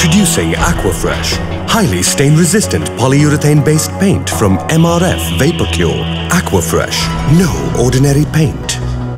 Introducing AquaFresh, highly stain-resistant polyurethane-based paint from MRF Vapor Cure. AquaFresh, no ordinary paint.